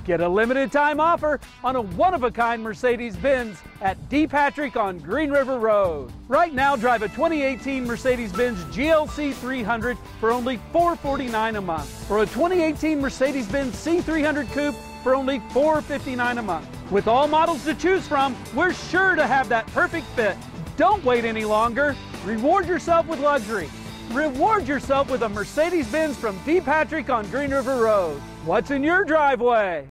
Get a limited time offer on a one-of-a-kind Mercedes-Benz at D. Patrick on Green River Road. Right now, drive a 2018 Mercedes-Benz GLC 300 for only $449 a month, or a 2018 Mercedes-Benz C300 Coupe for only $459 a month. With all models to choose from, we're sure to have that perfect fit. Don't wait any longer. Reward yourself with luxury. Reward yourself with a Mercedes-Benz from D. Patrick on Green River Road. What's in your driveway?